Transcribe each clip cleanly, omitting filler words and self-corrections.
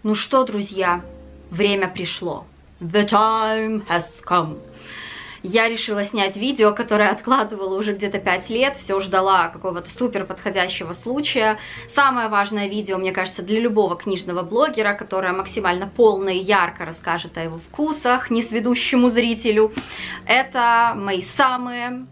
Ну что, друзья, время пришло. The time has come. Я решила снять видео, которое откладывала уже где-то 5 лет, все ждала какого-то супер подходящего случая. Самое важное видео, мне кажется, для любого книжного блогера, которое максимально полно и ярко расскажет о его вкусах несведущему зрителю. Это мои самые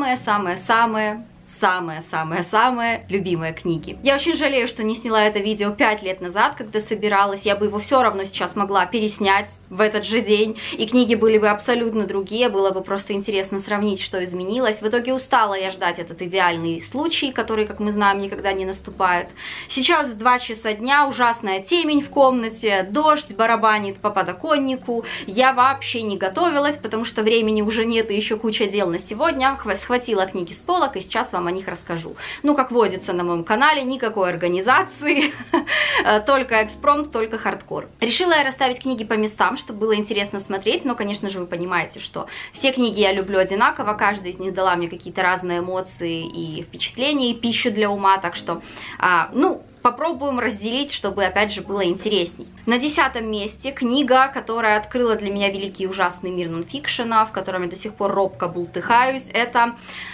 любимые книги. Я очень жалею, что не сняла это видео 5 лет назад, когда собиралась. Я бы его все равно сейчас могла переснять в этот же день, и книги были бы абсолютно другие, было бы просто интересно сравнить, что изменилось. В итоге устала я ждать этот идеальный случай, который, как мы знаем, никогда не наступает. Сейчас в 2 часа дня, ужасная темень в комнате, дождь барабанит по подоконнику. Я вообще не готовилась, потому что времени уже нет и еще куча дел на сегодня. Схватила книги с полок и сейчас вам о них расскажу. Ну, как водится на моем канале, никакой организации, только экспромт, только хардкор. Решила я расставить книги по местам, чтобы было интересно смотреть, но, конечно же, вы понимаете, что все книги я люблю одинаково, каждая из них дала мне какие-то разные эмоции и впечатления, и пищу для ума, так что, попробуем разделить, чтобы, опять же, было интересней. На 10-м месте книга, которая открыла для меня великий и ужасный мир нонфикшена, в котором я до сих пор робко бултыхаюсь. Это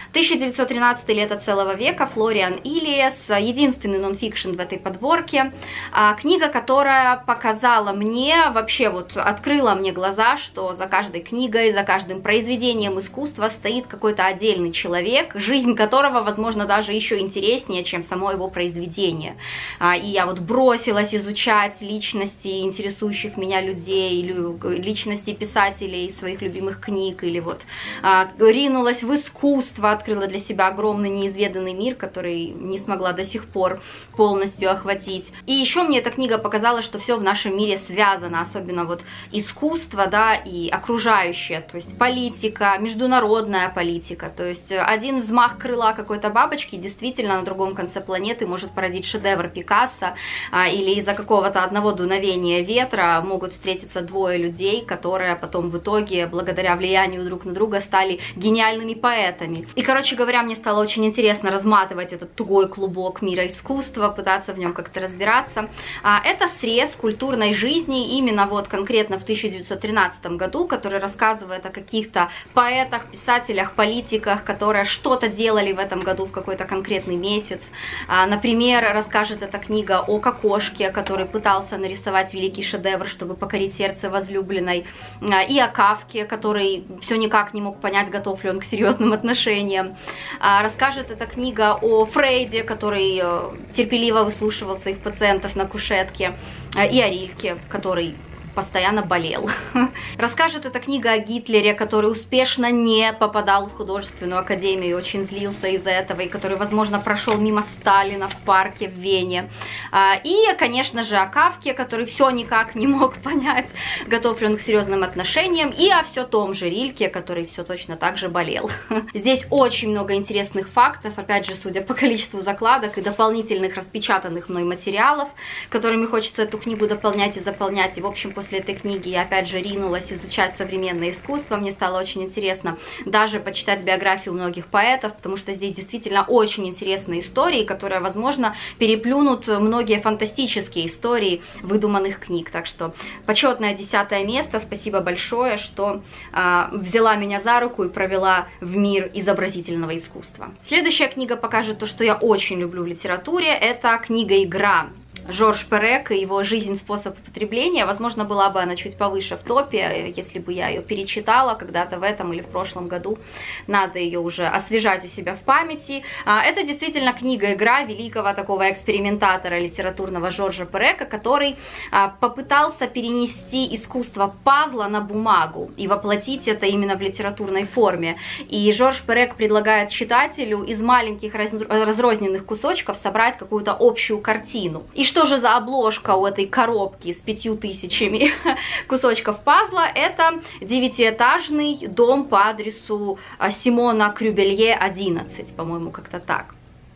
1913 «Лето целого века», Флориан Ильяс, единственный нонфикшн в этой подборке. Книга, которая показала мне, вообще вот открыла мне глаза, что за каждой книгой, за каждым произведением искусства стоит какой-то отдельный человек, жизнь которого, возможно, даже еще интереснее, чем само его произведение. И я вот бросилась изучать личности интересующих меня людей, или личности писателей своих любимых книг, или вот ринулась в искусство, открыла для себя огромный неизведанный мир, который не смогла до сих пор полностью охватить. И еще мне эта книга показала, что все в нашем мире связано, особенно вот искусство, да, и окружающее, то есть политика, международная политика, то есть один взмах крыла какой-то бабочки действительно на другом конце планеты может породить шедевр Пикассо, или из-за какого-то одного дуновения ветра могут встретиться двое людей, которые потом в итоге, благодаря влиянию друг на друга, стали гениальными поэтами. И, короче говоря, мне стало очень интересно разматывать этот тугой клубок мира искусства, пытаться в нем как-то разбираться. Это срез культурной жизни именно вот конкретно в 1913 году, который рассказывает о каких-то поэтах, писателях, политиках, которые что-то делали в этом году в какой-то конкретный месяц. Например, расскажет эта книга о Кокошке, который пытался нарисовать великий шедевр, чтобы покорить сердце возлюбленной, и о Кафке, который все никак не мог понять, готов ли он к серьезным отношениям. Расскажет эта книга о Фрейде, который терпеливо выслушивал своих пациентов на кушетке, и о Рильке, который постоянно болел. Расскажет эта книга о Гитлере, который успешно не попадал в художественную академию и очень злился из-за этого, и который, возможно, прошел мимо Сталина в парке в Вене. И, конечно же, о Кафке, который все никак не мог понять, готов ли он к серьезным отношениям, и о все том же Рильке, который все точно так же болел. Здесь очень много интересных фактов, опять же, судя по количеству закладок и дополнительных распечатанных мной материалов, которыми хочется эту книгу дополнять и заполнять. И, в общем, после этой книги я опять же ринулась изучать современное искусство. Мне стало очень интересно даже почитать биографию многих поэтов, потому что здесь действительно очень интересные истории, которые, возможно, переплюнут многие фантастические истории выдуманных книг. Так что почетное 10-е место. Спасибо большое, что взяла меня за руку и провела в мир изобразительного искусства. Следующая книга покажет то, что я очень люблю в литературе. Это книга «Игра». Жорж Перек и его «Жизнь. Способ употребления». Возможно, была бы она чуть повыше в топе, если бы я ее перечитала когда-то в этом или в прошлом году. Надо ее уже освежать у себя в памяти. Это действительно книга-игра великого такого экспериментатора литературного Жоржа Перека, который попытался перенести искусство пазла на бумагу и воплотить это именно в литературной форме. И Жорж Перек предлагает читателю из маленьких разрозненных кусочков собрать какую-то общую картину. И что же за обложка у этой коробки с 5000 кусочков пазла? Это 9-этажный дом по адресу Симона Крюбелье, 11, по-моему, как-то так.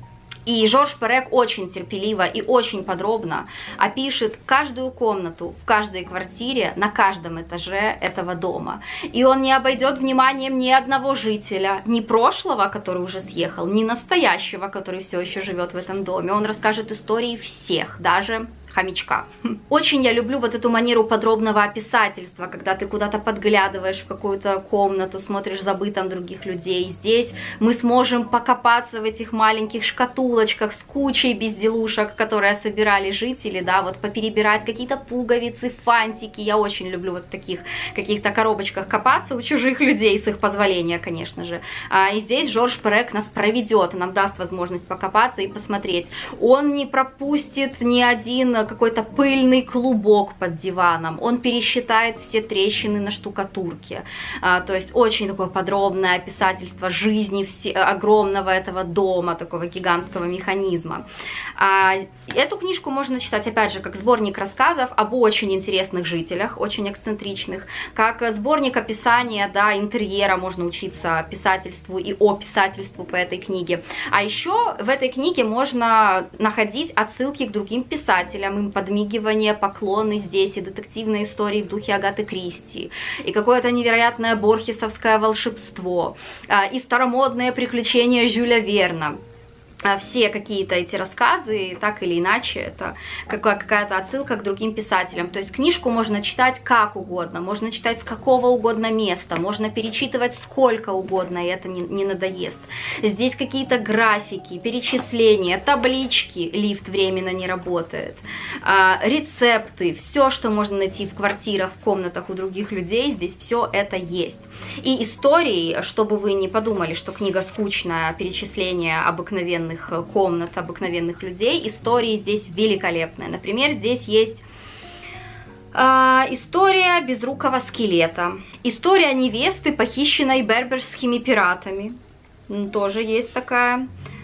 И Жорж Перек очень терпеливо и очень подробно опишет каждую комнату в каждой квартире на каждом этаже этого дома. И он не обойдет вниманием ни одного жителя, ни прошлого, который уже съехал, ни настоящего, который все еще живет в этом доме. Он расскажет истории всех, даже хомячка. Очень я люблю вот эту манеру подробного описательства, когда ты куда-то подглядываешь в какую-то комнату, смотришь за бытом других людей. Здесь мы сможем покопаться в этих маленьких шкатулочках с кучей безделушек, которые собирали жители, да, вот поперебирать какие-то пуговицы, фантики. Я очень люблю вот в таких каких-то коробочках копаться у чужих людей, с их позволения, конечно же. И здесь Жорж Перек нас проведет, нам даст возможность покопаться и посмотреть. Он не пропустит ни один какой-то пыльный клубок под диваном, он пересчитает все трещины на штукатурке, то есть очень такое подробное описательство жизни огромного этого дома, такого гигантского механизма. Эту книжку можно читать, опять же, как сборник рассказов об очень интересных жителях, очень эксцентричных, как сборник описания, да, интерьера, можно учиться писательству и описательству по этой книге. А еще в этой книге можно находить отсылки к другим писателям, им подмигивания, поклоны здесь, и детективные истории в духе Агаты Кристи, и какое-то невероятное борхесовское волшебство, и старомодные приключения Жюля Верна. Все какие-то эти рассказы, так или иначе, это какая-то отсылка к другим писателям. То есть книжку можно читать как угодно, можно читать с какого угодно места, можно перечитывать сколько угодно, и это не надоест. Здесь какие-то графики, перечисления, таблички, лифт временно не работает, рецепты, все, что можно найти в квартирах, в комнатах у других людей, здесь все это есть. И истории, чтобы вы не подумали, что книга скучная, перечисление обыкновенных комнат, обыкновенных людей, истории здесь великолепные. Например, здесь есть история безрукого скелета, история невесты, похищенной берберскими пиратами, тоже есть такая,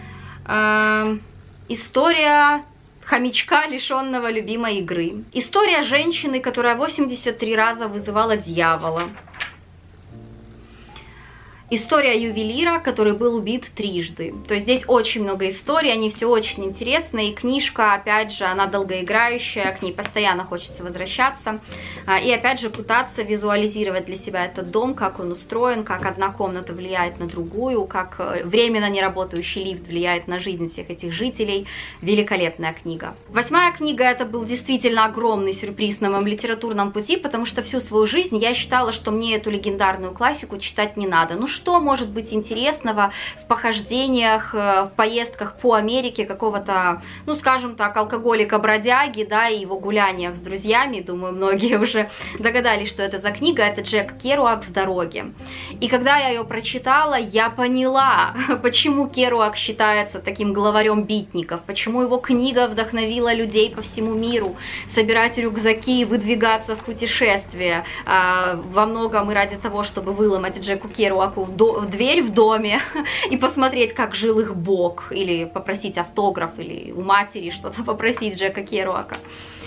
история хомячка, лишенного любимой игры, история женщины, которая 83 раза вызывала дьявола, история ювелира, который был убит трижды. То есть здесь очень много историй, они все очень интересные. И книжка, опять же, она долгоиграющая, к ней постоянно хочется возвращаться. И опять же пытаться визуализировать для себя этот дом, как он устроен, как одна комната влияет на другую, как временно неработающий лифт влияет на жизнь всех этих жителей. Великолепная книга. 8-я книга — это был действительно огромный сюрприз на моем литературном пути, потому что всю свою жизнь я считала, что мне эту легендарную классику читать не надо. Ну что может быть интересного в похождениях, в поездках по Америке какого-то, ну скажем так, алкоголика-бродяги, да, и его гуляниях с друзьями. Думаю, многие уже догадались, что это за книга. Это Джек Керуак «В дороге». И когда я ее прочитала, я поняла, почему Керуак считается таким главарем битников, почему его книга вдохновила людей по всему миру собирать рюкзаки и выдвигаться в путешествие, во многом и ради того, чтобы выломать Джеку Керуаку дверь в доме и посмотреть, как жил их бог, или попросить автограф, или у матери что-то попросить Джека Керуака.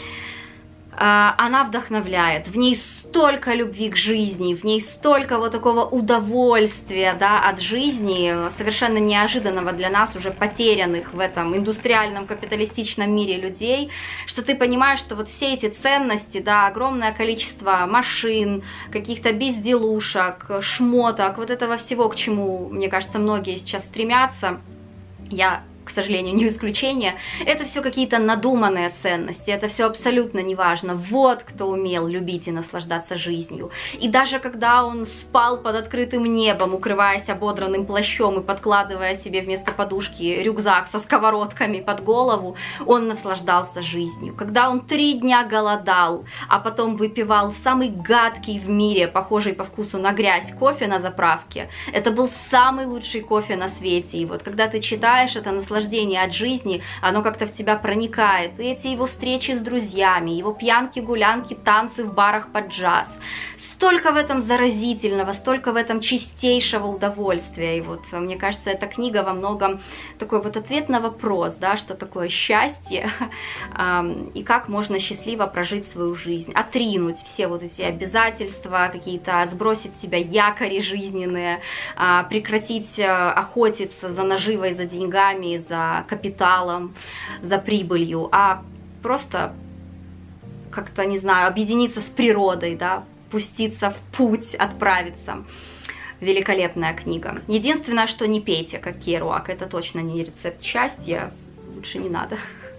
Она вдохновляет, в ней столько любви к жизни, в ней столько вот такого удовольствия, да, от жизни, совершенно неожиданного для нас, уже потерянных в этом индустриальном капиталистичном мире людей, что ты понимаешь, что вот все эти ценности, да, огромное количество машин, каких-то безделушек, шмоток, вот этого всего, к чему, мне кажется, многие сейчас стремятся, я, к сожалению, не исключение, это все какие-то надуманные ценности, это все абсолютно неважно. Вот кто умел любить и наслаждаться жизнью. И даже когда он спал под открытым небом, укрываясь ободранным плащом и подкладывая себе вместо подушки рюкзак со сковородками под голову, он наслаждался жизнью. Когда он 3 дня голодал, а потом выпивал самый гадкий в мире, похожий по вкусу на грязь, кофе на заправке, это был самый лучший кофе на свете. И вот когда ты читаешь это наслаждение от жизни, оно как-то в тебя проникает. И эти его встречи с друзьями, его пьянки, гулянки, танцы в барах под джаз. Столько в этом заразительного, столько в этом чистейшего удовольствия. И вот, мне кажется, эта книга во многом такой вот ответ на вопрос, да, что такое счастье, и как можно счастливо прожить свою жизнь, отринуть все вот эти обязательства, какие-то, сбросить с себя якори жизненные, прекратить охотиться за наживой, за деньгами, за капиталом, за прибылью, а просто как-то, не знаю, объединиться с природой, да, пуститься в путь, отправиться. Великолепная книга. Единственное, что не пейте, как Керуак, это точно не рецепт счастья, лучше не надо.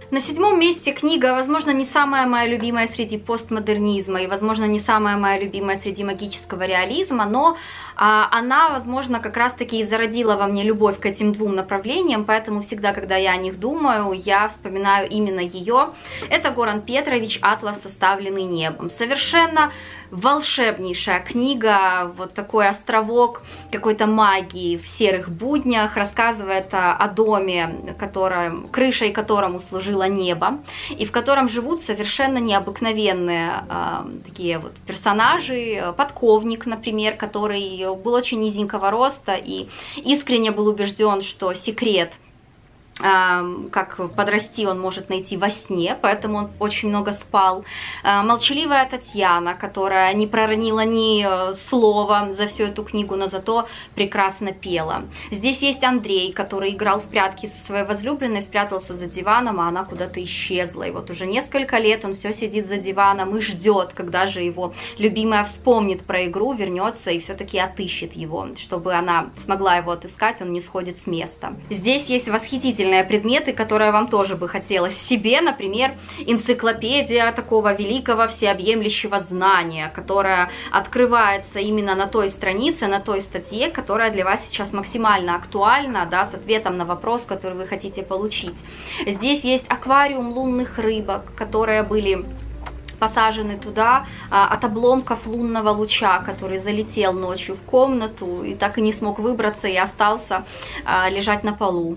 На 7-м месте книга, возможно, не самая моя любимая среди постмодернизма и, возможно, не самая моя любимая среди магического реализма, но она, возможно, как раз-таки и зародила во мне любовь к этим двум направлениям, поэтому всегда, когда я о них думаю, я вспоминаю именно ее. Это Горан Петрович «Атлас, составленный небом». Совершенно волшебнейшая книга, вот такой островок какой-то магии в серых буднях, рассказывает о доме, крышей которому служило небо, и в котором живут совершенно необыкновенные такие вот персонажи. Подковник, например, который был очень низенького роста и искренне был убежден, что секрет, как подрасти, он может найти во сне, поэтому он очень много спал. Молчаливая Татьяна, которая не проронила ни слова за всю эту книгу, но зато прекрасно пела. Здесь есть Андрей, который играл в прятки со своей возлюбленной, спрятался за диваном, а она куда-то исчезла. И вот уже несколько лет он все сидит за диваном и ждет, когда же его любимая вспомнит про игру, вернется и все-таки отыщет его, чтобы она смогла его отыскать, он не сходит с места. Здесь есть восхитительные предметы, которые вам тоже бы хотелось себе, например, энциклопедия такого великого всеобъемлющего знания, которая открывается именно на той странице, на той статье, которая для вас сейчас максимально актуальна, да, с ответом на вопрос, который вы хотите получить. Здесь есть аквариум лунных рыбок, которые были посажены туда от обломков лунного луча, который залетел ночью в комнату и так и не смог выбраться и остался лежать на полу.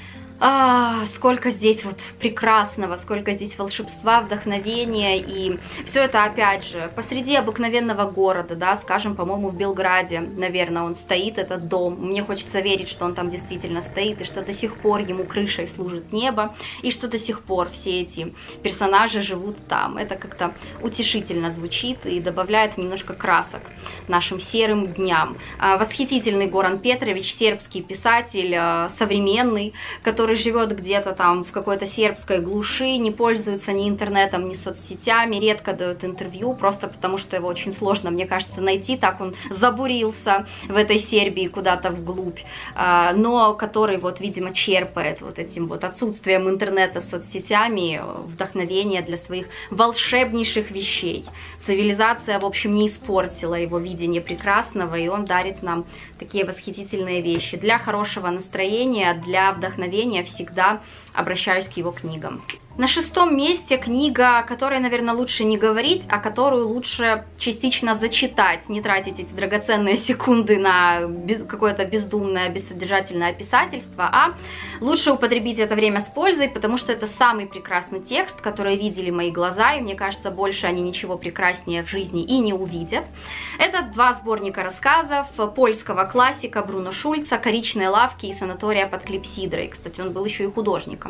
Сколько здесь вот прекрасного, сколько здесь волшебства, вдохновения, и все это, опять же, посреди обыкновенного города, да, скажем, по-моему, в Белграде, наверное, он стоит, этот дом. Мне хочется верить, что он там действительно стоит, и что до сих пор ему крышей служит небо, и что до сих пор все эти персонажи живут там. Это как-то утешительно звучит и добавляет немножко красок нашим серым дням. Восхитительный Горан Петрович, сербский писатель, современный, который живет где-то там в какой-то сербской глуши, не пользуется ни интернетом, ни соцсетями, редко дает интервью, просто потому что его очень сложно, мне кажется, найти, так он забурился в этой Сербии куда-то вглубь, но который вот, видимо, черпает вот этим вот отсутствием интернета, соцсетями вдохновение для своих волшебнейших вещей. Цивилизация, в общем, не испортила его видение прекрасного, и он дарит нам такие восхитительные вещи. Для хорошего настроения, для вдохновения всегда обращаюсь к его книгам. На 6-м месте книга, о которой, наверное, лучше не говорить, а которую лучше частично зачитать, не тратить эти драгоценные секунды на какое-то бездумное, бессодержательное писательство, а лучше употребить это время с пользой, потому что это самый прекрасный текст, который видели мои глаза, и мне кажется, больше они ничего прекраснее в жизни и не увидят. Это 2 сборника рассказов польского классика Бруно Шульца «Коричные лавки» и «Санатория под клипсидрой». Кстати, он был еще и художником.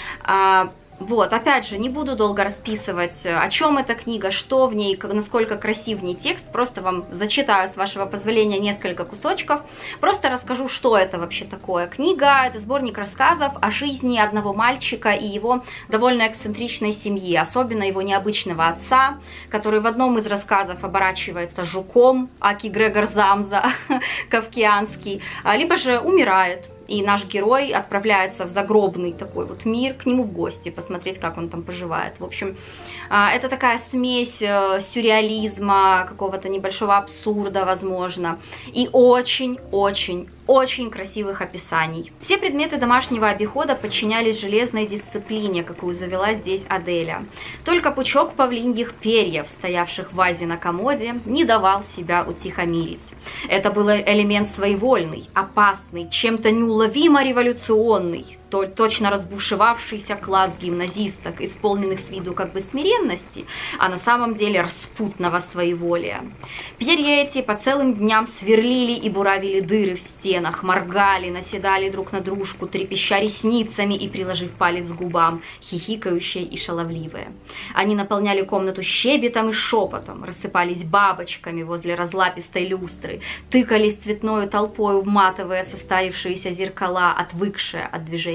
Вот, опять же, не буду долго расписывать, о чем эта книга, что в ней, насколько красив в ней текст, просто вам зачитаю, с вашего позволения, несколько кусочков, просто расскажу, что это вообще такое. Книга — это сборник рассказов о жизни одного мальчика и его довольно эксцентричной семьи, особенно его необычного отца, который в одном из рассказов оборачивается жуком, аки Грегор Замза, кавкианский, либо же умирает. И наш герой отправляется в загробный такой вот мир, к нему в гости, посмотреть, как он там поживает. В общем, это такая смесь сюрреализма, какого-то небольшого абсурда, возможно, и очень-очень-очень красивых описаний. Все предметы домашнего обихода подчинялись железной дисциплине, какую завела здесь Аделя. Только пучок павлиньих перьев, стоявших в вазе на комоде, не давал себя утихомирить. Это был элемент своевольный, опасный, чем-то неуловимо революционный, точно разбушевавшийся класс гимназисток, исполненных с виду как бы смиренности, а на самом деле распутного своеволия. Перья эти по целым дням сверлили и буравили дыры в стенах, моргали, наседали друг на дружку, трепеща ресницами и приложив палец к губам, хихикающие и шаловливые. Они наполняли комнату щебетом и шепотом, рассыпались бабочками возле разлапистой люстры, тыкались цветною толпою в матовые состарившиеся зеркала, отвыкшие от движения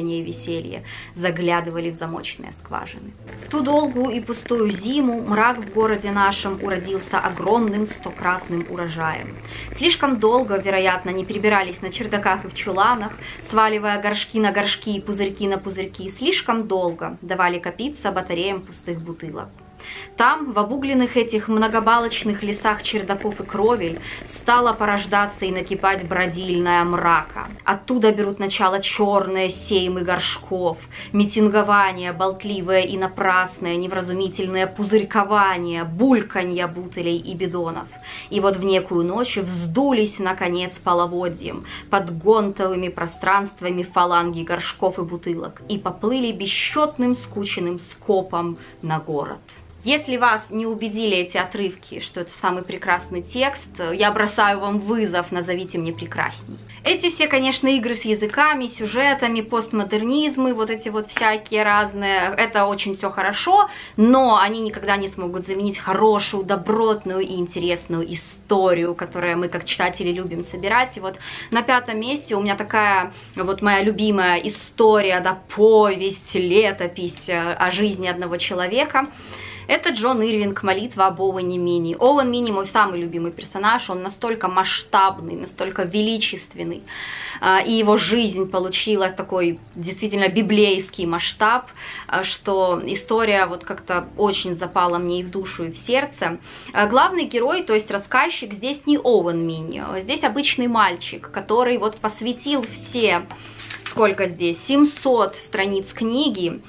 оживление и веселье заглядывали в замочные скважины. В ту долгую и пустую зиму мрак в городе нашем уродился огромным стократным урожаем. Слишком долго, вероятно, не прибирались на чердаках и в чуланах, сваливая горшки на горшки и пузырьки на пузырьки, слишком долго давали копиться батареям пустых бутылок. Там, в обугленных этих многобалочных лесах чердаков и кровель, стала порождаться и накипать бродильная мрака. Оттуда берут начало черные сеймы горшков, митингования, болтливые и напрасные, невразумительные пузырькования, бульканья бутылей и бидонов. И вот в некую ночь вздулись, наконец, половодьем под гонтовыми пространствами фаланги горшков и бутылок и поплыли бесчетным скученным скопом на город. Если вас не убедили эти отрывки, что это самый прекрасный текст, я бросаю вам вызов, назовите мне прекрасней. Эти все, конечно, игры с языками, сюжетами, постмодернизмы, вот эти вот всякие разные, это очень все хорошо, но они никогда не смогут заменить хорошую, добротную и интересную историю, которую мы как читатели любим собирать. И вот на 5-м месте у меня такая вот моя любимая история, да, повесть, летопись о жизни одного человека. Это Джон Ирвинг, «Молитва об Оуэне Мини». Оуэн Мини мой самый любимый персонаж, он настолько масштабный, настолько величественный, и его жизнь получила такой действительно библейский масштаб, что история вот как-то очень запала мне и в душу, и в сердце. Главный герой, то есть рассказчик, здесь не Оуэн Мини, здесь обычный мальчик, который вот посвятил все... Сколько здесь? 700 страниц книги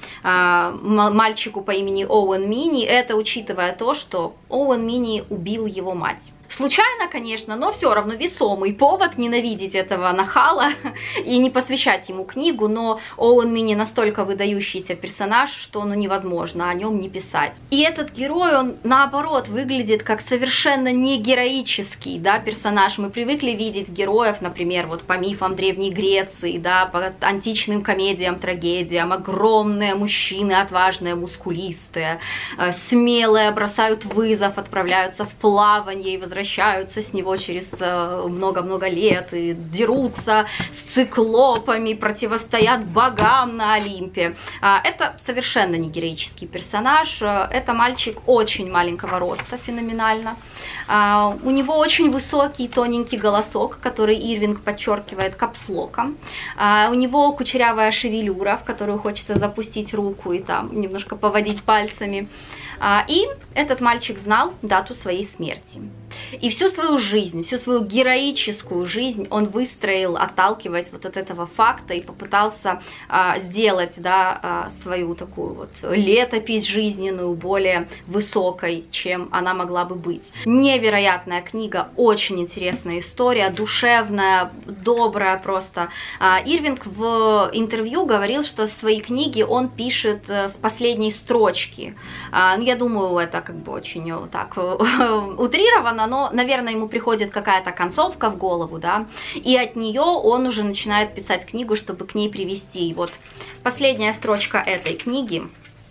мальчику по имени Оуэн Мини. Это учитывая то, что Оуэн Мини убил его мать. Случайно, конечно, но все равно весомый повод ненавидеть этого нахала и не посвящать ему книгу, но Оуэн Мини настолько выдающийся персонаж, что ну невозможно о нем не писать. И этот герой, он наоборот выглядит как совершенно не героический, да, персонаж. Мы привыкли видеть героев, например, вот по мифам Древней Греции, да, по античным комедиям, трагедиям, огромные мужчины, отважные, мускулистые, смелые, бросают вызов, отправляются в плавание и возвращаются с него через много-много лет и дерутся с циклопами, противостоят богам на Олимпе. Это совершенно не героический персонаж. Это мальчик очень маленького роста, феноменально. У него очень высокий тоненький голосок, который Ирвинг подчеркивает капслоком. У него кучерявая шевелюра, в которую хочется запустить руку и там немножко поводить пальцами. И этот мальчик знал дату своей смерти. И всю свою жизнь, всю свою героическую жизнь он выстроил, отталкиваясь вот от этого факта, и попытался сделать, да, свою такую вот летопись жизненную более высокой, чем она могла бы быть. Невероятная книга, очень интересная история, душевная, добрая просто. Ирвинг в интервью говорил, что свои книги он пишет с последней строчки. Я думаю, это как бы очень так утрировано, но, наверное, ему приходит какая-то концовка в голову, да, и от нее он уже начинает писать книгу, чтобы к ней привести. И вот последняя строчка этой книги.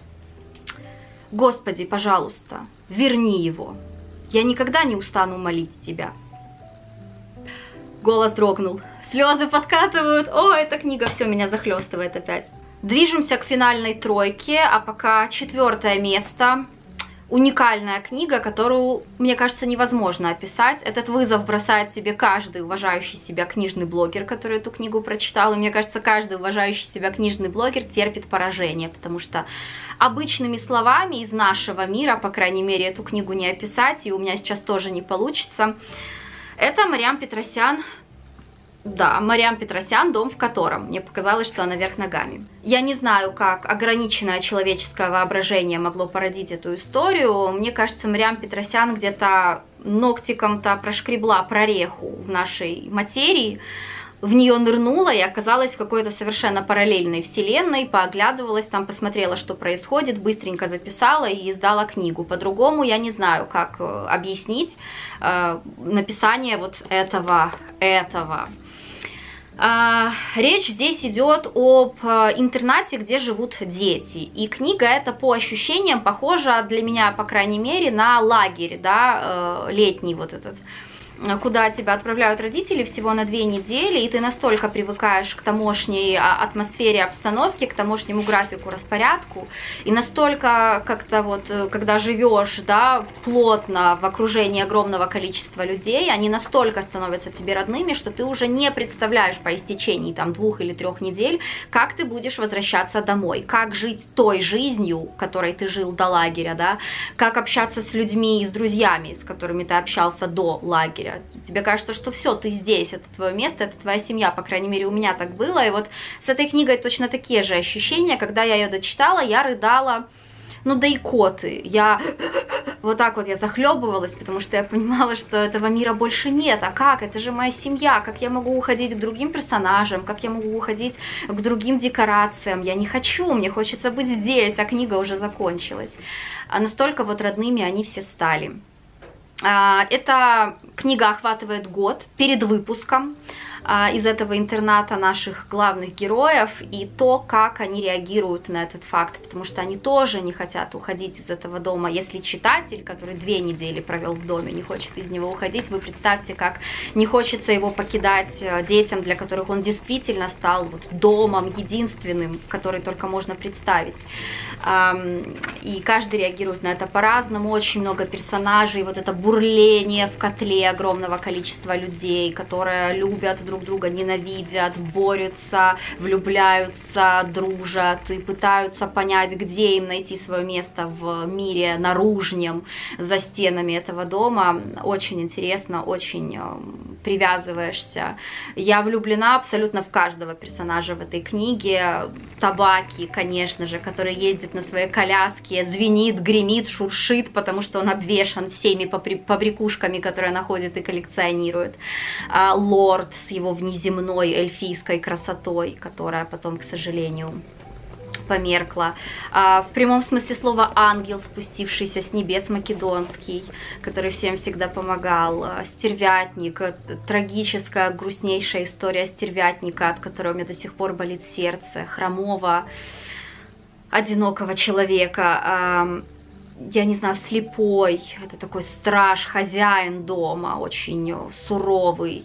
«Господи, пожалуйста, верни его. Я никогда не устану молить тебя». Голос дрогнул, слезы подкатывают. О, эта книга все меня захлестывает опять. Движемся к финальной тройке, а пока 4-е место. Уникальная книга, которую, мне кажется, невозможно описать. Этот вызов бросает себе каждый уважающий себя книжный блогер, который эту книгу прочитал. И мне кажется, каждый уважающий себя книжный блогер терпит поражение, потому что обычными словами из нашего мира, по крайней мере, эту книгу не описать, и у меня сейчас тоже не получится. Это Мариам Петросян. Да, Мариам Петросян, «Дом в котором». Мне показалось, что она вверх ногами. Я не знаю, как ограниченное человеческое воображение могло породить эту историю. Мне кажется, Мариам Петросян где-то ногтиком-то прошкребла прореху в нашей материи, в нее нырнула и оказалась в какой-то совершенно параллельной вселенной, пооглядывалась там, посмотрела, что происходит, быстренько записала и издала книгу. По-другому я не знаю, как объяснить написание вот этого. Речь здесь идет об интернате, где живут дети. И книга эта по ощущениям похожа для меня, по крайней мере, на лагерь, да, летний вот этот. куда тебя отправляют родители всего на 2 недели, и ты настолько привыкаешь к тамошней атмосфере, обстановке, к тамошнему графику, распорядку, и настолько как-то вот, когда живешь, да, плотно в окружении огромного количества людей, они настолько становятся тебе родными, что ты уже не представляешь по истечении там 2 или 3 недель, как ты будешь возвращаться домой, как жить той жизнью, которой ты жил до лагеря, да, как общаться с людьми и с друзьями, с которыми ты общался до лагеря. Тебе кажется, что все, ты здесь, это твое место, это твоя семья, по крайней мере, у меня так было. И вот с этой книгой точно такие же ощущения. Когда я ее дочитала, я рыдала, ну да икоты. Я вот так вот я захлебывалась, потому что я понимала, что этого мира больше нет. А как? Это же моя семья. Как я могу уходить к другим персонажам? Как я могу уходить к другим декорациям? Я не хочу, мне хочется быть здесь, а книга уже закончилась. А настолько вот родными они все стали. Эта книга охватывает год перед выпуском из этого интерната наших главных героев, и то, как они реагируют на этот факт, потому что они тоже не хотят уходить из этого дома. Если читатель, который 2 недели провел в доме, не хочет из него уходить, вы представьте, как не хочется его покидать детям, для которых он действительно стал вот домом единственным, который только можно представить. И каждый реагирует на это по-разному, очень много персонажей, вот это бурление в котле огромного количества людей, которые любят друг друга, ненавидят, борются, влюбляются, дружат и пытаются понять, где им найти свое место в мире наружнем, за стенами этого дома. Очень интересно, очень привязываешься. Я влюблена абсолютно в каждого персонажа в этой книге. Табаки, конечно же, который ездит на своей коляске, звенит, гремит, шуршит, потому что он обвешан всеми побрякушками, которые находит и коллекционирует. Лорд с его внеземной эльфийской красотой, которая потом, к сожалению, померкла. В прямом смысле слова ангел, спустившийся с небес, македонский, который всем всегда помогал. Стервятник, трагическая, грустнейшая история стервятника, от которой у меня до сих пор болит сердце, хромого, одинокого человека. Я не знаю, слепой, это такой страж, хозяин дома, очень суровый.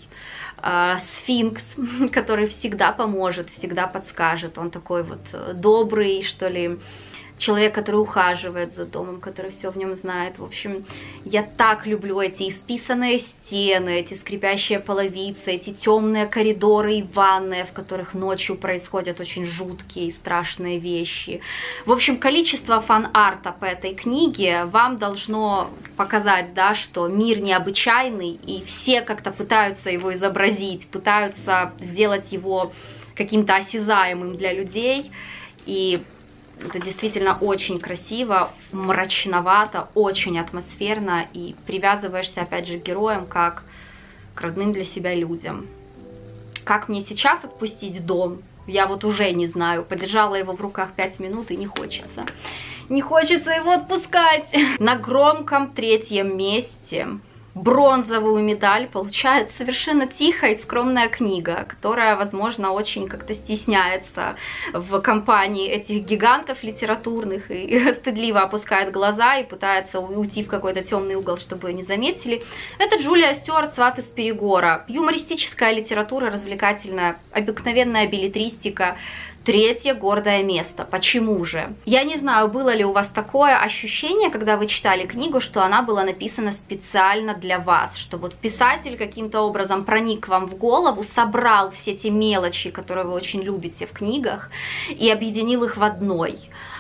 Сфинкс, который всегда поможет, всегда подскажет. Он такой вот добрый, что ли, человек, который ухаживает за домом, который все в нем знает. В общем, я так люблю эти исписанные стены, эти скрипящие половицы, эти темные коридоры и ванные, в которых ночью происходят очень жуткие и страшные вещи. В общем, количество фан-арта по этой книге вам должно показать, да, что мир необычайный, и все как-то пытаются его изобразить, пытаются сделать его каким-то осязаемым для людей. И это действительно очень красиво, мрачновато, очень атмосферно, и привязываешься, опять же, к героям, как к родным для себя людям. Как мне сейчас отпустить дом, я вот уже не знаю. Подержала его в руках 5 минут, и не хочется. Не хочется его отпускать. На громком 3-м месте бронзовую медаль получает совершенно тихая и скромная книга, которая, возможно, очень как-то стесняется в компании этих гигантов литературных и стыдливо опускает глаза и пытается уйти в какой-то темный угол, чтобы ее не заметили. Это Джулия Стюарт «Сват из Перегора». Юмористическая литература, развлекательная, обыкновенная беллетристика. 3-е гордое место. Почему же? Я не знаю, было ли у вас такое ощущение, когда вы читали книгу, что она была написана специально для вас, что вот писатель каким-то образом проник к вам в голову, собрал все те мелочи, которые вы очень любите в книгах, и объединил их в одной.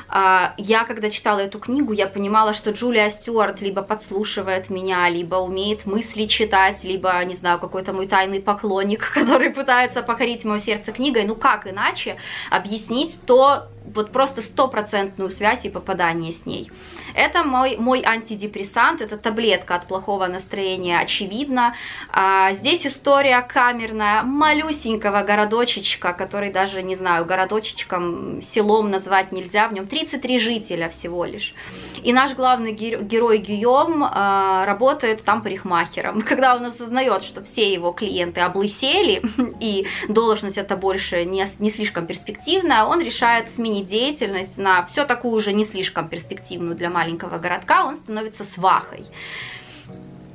Я, когда читала эту книгу, я понимала, что Джулия Стюарт либо подслушивает меня, либо умеет мысли читать, либо, не знаю, какой-то мой тайный поклонник, который пытается покорить мое сердце книгой. Ну как иначе объяснить то, вот просто 100% связь и попадание с ней. Это мой антидепрессант, это таблетка от плохого настроения, очевидно. Здесь история камерная, малюсенького городочечка, который даже, не знаю, городочечком, селом назвать нельзя, в нем 33 жителя всего лишь. И наш главный герой Гийом работает там парикмахером. Когда он осознает, что все его клиенты облысели, и должность эта больше не слишком перспективная, он решает сменить деятельность на все такую же не слишком перспективную для маленького городка, он становится свахой.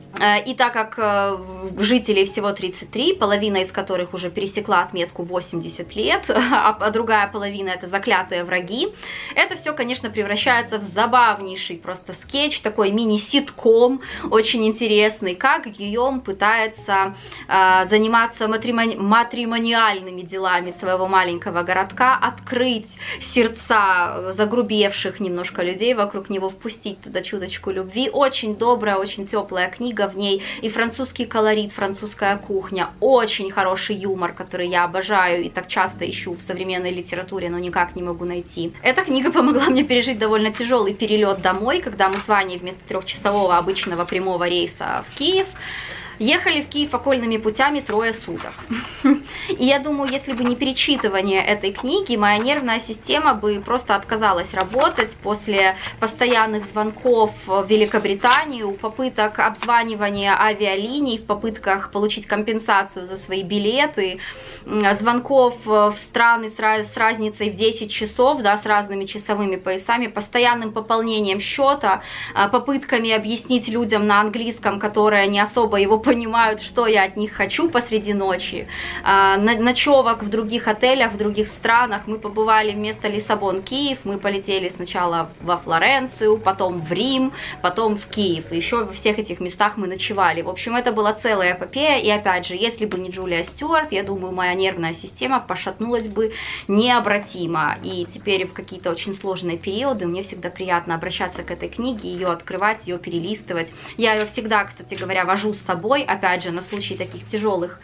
И так как жителей всего 33, половина из которых уже пересекла отметку 80 лет, а другая половина это заклятые враги, это все, конечно, превращается в забавнейший просто скетч, такой мини-ситком, очень интересный, как Гийом пытается заниматься матримониальными делами своего маленького городка, открыть сердца загрубевших немножко людей вокруг него, впустить туда чуточку любви. Очень добрая, очень теплая книга, в ней и французский колорит, французская кухня, очень хороший юмор, который я обожаю и так часто ищу в современной литературе, но никак не могу найти. Эта книга помогла мне пережить довольно тяжелый перелет домой, когда мы с Ваней вместо 3-часового обычного прямого рейса в Киев ехали в Киев окольными путями 3 суток. И я думаю, если бы не перечитывание этой книги, моя нервная система бы просто отказалась работать после постоянных звонков в Великобританию, попыток обзванивания авиалиний, в попытках получить компенсацию за свои билеты, звонков в страны с разницей в 10 часов, да, с разными часовыми поясами, постоянным пополнением счета, попытками объяснить людям на английском, которые не особо его понимают, что я от них хочу посреди ночи, ночевок в других отелях, в других странах. Мы побывали вместо Лиссабон, Киев, мы полетели сначала во Флоренцию, потом в Рим, потом в Киев, и еще во всех этих местах мы ночевали. В общем, это была целая эпопея, и опять же, если бы не Джулия Стюарт, я думаю, моя нервная система пошатнулась бы необратимо, и теперь в какие-то очень сложные периоды мне всегда приятно обращаться к этой книге, ее открывать, ее перелистывать. Я ее всегда, кстати говоря, вожу с собой, опять же, на случай таких тяжелых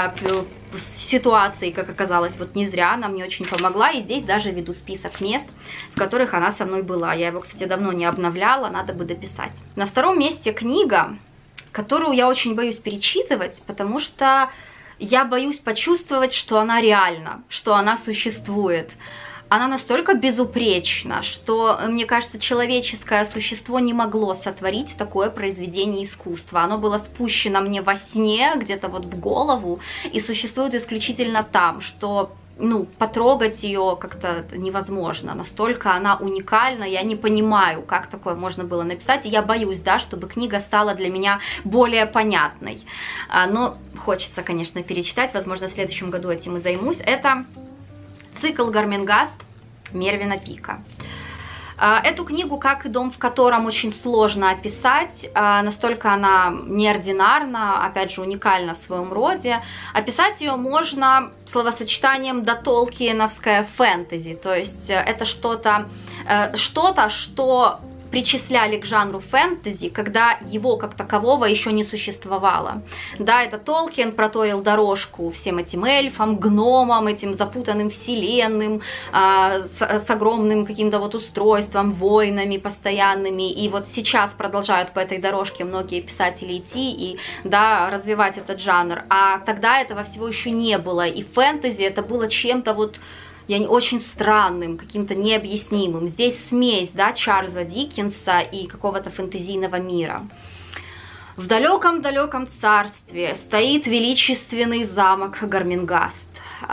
ситуаций, как оказалось, вот не зря она мне очень помогла, и здесь даже веду список мест, в которых она со мной была. Я его, кстати, давно не обновляла, надо бы дописать. На 2-м месте книга, которую я очень боюсь перечитывать, потому что я боюсь почувствовать, что она реальна, что она существует. Она настолько безупречна, что, мне кажется, человеческое существо не могло сотворить такое произведение искусства. Оно было спущено мне во сне, где-то вот в голову, и существует исключительно там, что, ну, потрогать ее как-то невозможно. Настолько она уникальна, я не понимаю, как такое можно было написать, и я боюсь, да, чтобы книга стала для меня более понятной. Но хочется, конечно, перечитать, возможно, в следующем году этим и займусь. Это цикл Гарменгаст Мервина Пика. Эту книгу, как и «Дом в котором», очень сложно описать, настолько она неординарна, опять же, уникальна в своем роде. Описать ее можно словосочетанием дотолкиеновское фэнтези, то есть это что-то, что причисляли к жанру фэнтези, когда его как такового еще не существовало. Да, это Толкин проторил дорожку всем этим эльфам, гномам, этим запутанным вселенным, с огромным каким-то вот устройством, войнами постоянными, и вот сейчас продолжают по этой дорожке многие писатели идти и, да, развивать этот жанр, а тогда этого всего еще не было, и фэнтези это было чем-то вот очень странным, каким-то необъяснимым. Здесь смесь, да, Чарльза Диккенса и какого-то фэнтезийного мира. В далеком-далеком царстве стоит величественный замок Гарменгаст,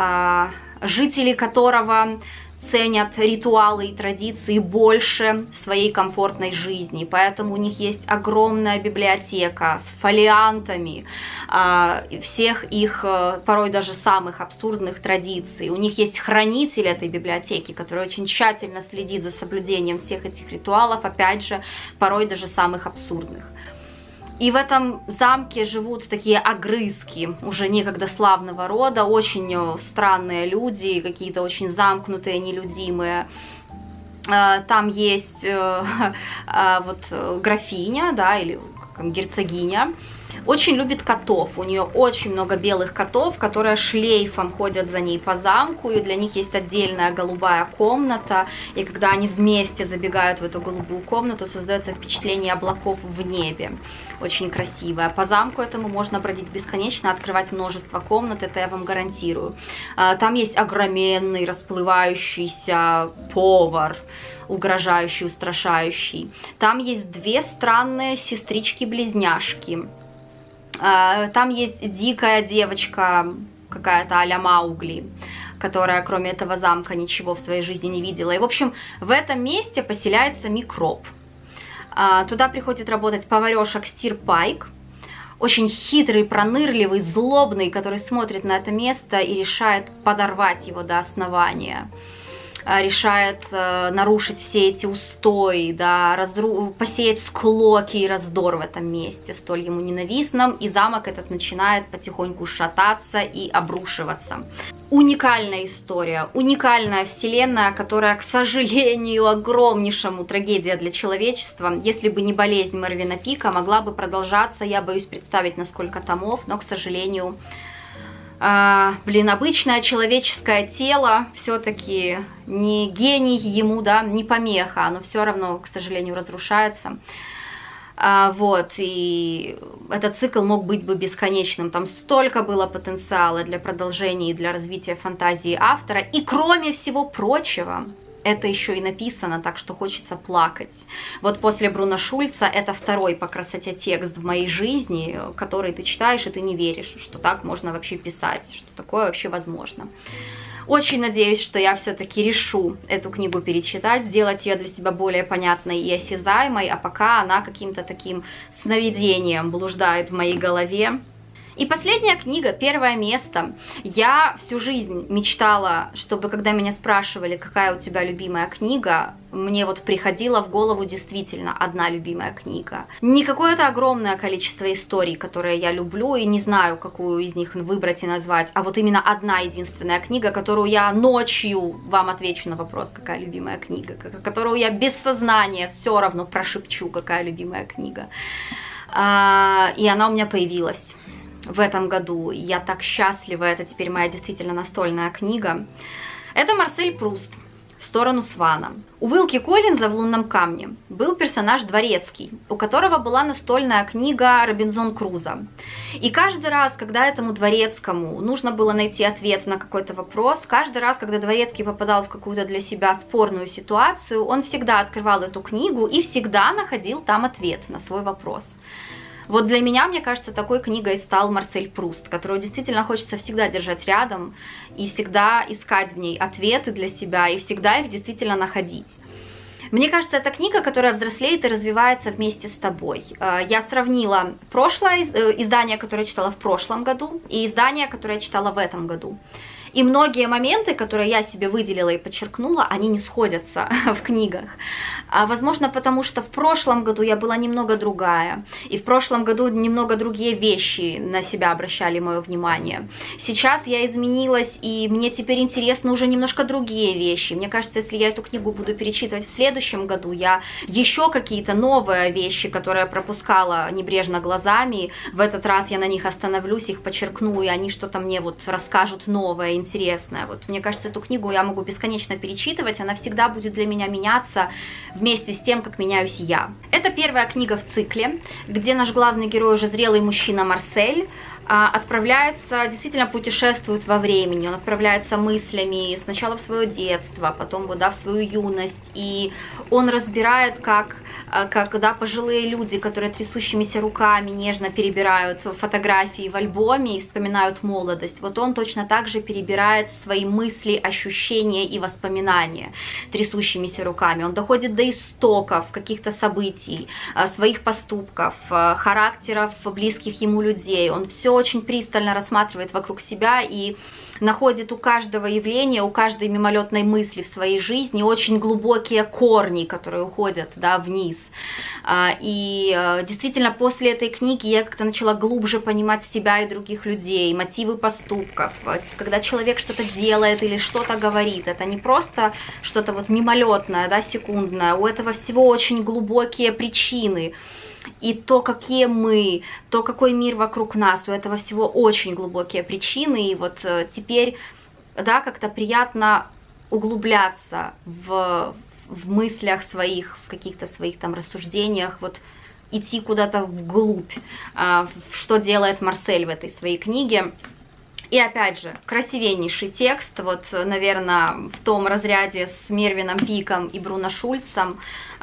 жители которого ценят ритуалы и традиции больше своей комфортной жизни, поэтому у них есть огромная библиотека с фолиантами всех их, порой даже самых абсурдных традиций. У них есть хранитель этой библиотеки, который очень тщательно следит за соблюдением всех этих ритуалов, опять же, порой даже самых абсурдных. И в этом замке живут такие огрызки уже некогда славного рода, очень странные люди, какие-то очень замкнутые, нелюдимые. Там есть вот графиня, да, или герцогиня, очень любит котов, у нее очень много белых котов, которые шлейфом ходят за ней по замку, и для них есть отдельная голубая комната, и когда они вместе забегают в эту голубую комнату, создается впечатление облаков в небе, очень красивое. По замку этому можно бродить бесконечно, открывать множество комнат, это я вам гарантирую. Там есть огроменный расплывающийся повар, угрожающий, устрашающий. Там есть 2 странные сестрички-близняшки. Там есть дикая девочка, какая-то а-ля Маугли, которая кроме этого замка ничего в своей жизни не видела. И, в общем, в этом месте поселяется микроб. Туда приходит работать поварешек Стир Пайк. очень хитрый, пронырливый, злобный, который смотрит на это место и решает подорвать его до основания. Решает нарушить все эти устои, да, посеять склоки и раздор в этом месте, столь ему ненавистном, и замок этот начинает потихоньку шататься и обрушиваться. Уникальная история, уникальная вселенная, которая, к сожалению, огромнейшему трагедия для человечества. Если бы не болезнь Мервина Пика, могла бы продолжаться, я боюсь представить, на сколько томов, но, к сожалению, обычное человеческое тело все-таки не гений ему, да, не помеха, оно все равно, к сожалению, разрушается. Вот, и этот цикл мог быть бы бесконечным, там столько было потенциала для продолжения и для развития фантазии автора, и кроме всего прочего, это еще и написано, так что хочется плакать. Вот после Бруно Шульца это второй по красоте текст в моей жизни, который ты читаешь, и ты не веришь, что так можно вообще писать, что такое вообще возможно. Очень надеюсь, что я все-таки решу эту книгу перечитать, сделать ее для себя более понятной и осязаемой, а пока она каким-то таким сновидением блуждает в моей голове. И последняя книга, первое место. Я всю жизнь мечтала, чтобы когда меня спрашивали, какая у тебя любимая книга, мне вот приходила в голову действительно одна любимая книга. Не какое-то огромное количество историй, которые я люблю, и не знаю, какую из них выбрать и назвать, а вот именно одна единственная книга, которую я ночью вам отвечу на вопрос, какая любимая книга, которую я без сознания все равно прошепчу, какая любимая книга. И она у меня появилась в этом году. Я так счастлива, это теперь моя действительно настольная книга. Это Марсель Пруст «В сторону Свана». У Уилки Коллинза в «Лунном камне» был персонаж Дворецкий, у которого была настольная книга Робинзон Крузо. И каждый раз, когда этому Дворецкому нужно было найти ответ на какой-то вопрос, каждый раз, когда Дворецкий попадал в какую-то для себя спорную ситуацию, он всегда открывал эту книгу и всегда находил там ответ на свой вопрос. Вот для меня, мне кажется, такой книгой стал Марсель Пруст, которую действительно хочется всегда держать рядом и всегда искать в ней ответы для себя и всегда их действительно находить. Мне кажется, это книга, которая взрослеет и развивается вместе с тобой. Я сравнила прошлое издание, которое я читала в прошлом году, и издание, которое я читала в этом году. И многие моменты, которые я себе выделила и подчеркнула, они не сходятся в книгах. Возможно, потому что в прошлом году я была немного другая. И в прошлом году немного другие вещи на себя обращали мое внимание. Сейчас я изменилась, и мне теперь интересны уже немножко другие вещи. Мне кажется, если я эту книгу буду перечитывать в следующем году, я еще какие-то новые вещи, которые пропускала небрежно глазами, в этот раз я на них остановлюсь, их подчеркну, и они что-то мне вот расскажут новое, интересное. Вот мне кажется, эту книгу я могу бесконечно перечитывать, она всегда будет для меня меняться вместе с тем, как меняюсь я. Это первая книга в цикле, где наш главный герой, уже зрелый мужчина Марсель, отправляется, действительно путешествует во времени, он отправляется мыслями сначала в свое детство, потом вот, да, в свою юность, и он разбирает, как да, пожилые люди, которые трясущимися руками нежно перебирают фотографии в альбоме и вспоминают молодость, вот он точно так же перебирает свои мысли, ощущения и воспоминания трясущимися руками, он доходит до истоков каких-то событий, своих поступков, характеров близких ему людей, он все очень пристально рассматривает вокруг себя и находит у каждого явления, у каждой мимолетной мысли в своей жизни очень глубокие корни, которые уходят, да, вниз. И действительно после этой книги я как-то начала глубже понимать себя и других людей, мотивы поступков. Когда человек что-то делает или что-то говорит, это не просто что-то вот мимолетное, да, секундное, у этого всего очень глубокие причины. И то, какие мы, то, какой мир вокруг нас, у этого всего очень глубокие причины. И вот теперь, да, как-то приятно углубляться в мыслях своих, в каких-то своих там рассуждениях, вот идти куда-то вглубь, что делает Марсель в этой своей книге. И опять же, красивейший текст, вот, наверное, в том разряде с Мервином Пиком и Бруно Шульцем,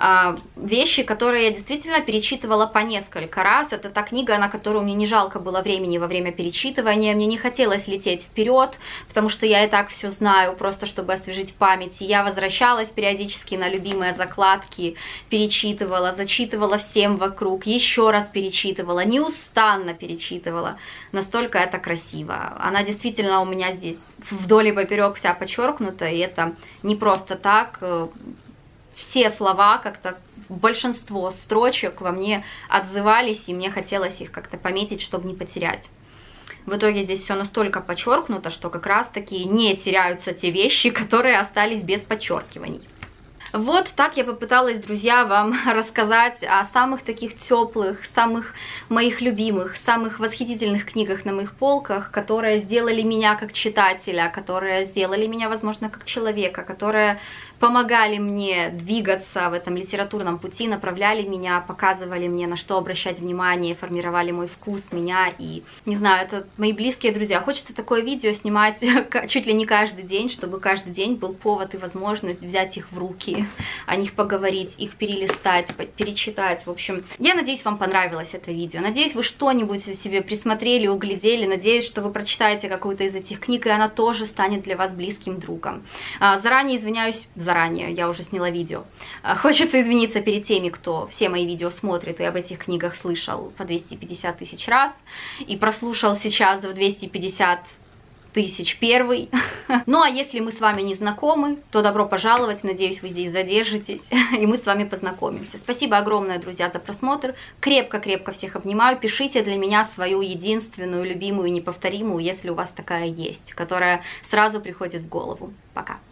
вещи, которые я действительно перечитывала по несколько раз. Это та книга, на которую мне не жалко было времени во время перечитывания, мне не хотелось лететь вперед, потому что я и так все знаю, просто чтобы освежить память. И я возвращалась периодически на любимые закладки, перечитывала, зачитывала всем вокруг, еще раз перечитывала, неустанно перечитывала. Настолько это красиво. Она действительно у меня здесь вдоль и поперек вся подчеркнута, и это не просто так. Все слова, как-то большинство строчек во мне отзывались, и мне хотелось их как-то пометить, чтобы не потерять. В итоге здесь все настолько подчеркнуто, что как раз-таки не теряются те вещи, которые остались без подчеркиваний. Вот так я попыталась, друзья, вам рассказать о самых таких теплых, самых моих любимых, самых восхитительных книгах на моих полках, которые сделали меня как читателя, которые сделали меня, возможно, как человека, которые помогали мне двигаться в этом литературном пути, направляли меня, показывали мне, на что обращать внимание, формировали мой вкус, меня и, не знаю, это мои близкие друзья. Хочется такое видео снимать чуть ли не каждый день, чтобы каждый день был повод и возможность взять их в руки, о них поговорить, их перелистать, перечитать. В общем, я надеюсь, вам понравилось это видео. Надеюсь, вы что-нибудь себе присмотрели, углядели. Надеюсь, что вы прочитаете какую-то из этих книг, и она тоже станет для вас близким другом. Заранее извиняюсь, заранее, я уже сняла видео. Хочется извиниться перед теми, кто все мои видео смотрит и об этих книгах слышал по 250 тысяч раз, и прослушал сейчас в 250 тысяч первый. Ну а если мы с вами не знакомы, то добро пожаловать, надеюсь, вы здесь задержитесь, и мы с вами познакомимся. Спасибо огромное, друзья, за просмотр. Крепко-крепко всех обнимаю. Пишите для меня свою единственную, любимую, неповторимую, если у вас такая есть, которая сразу приходит в голову. Пока.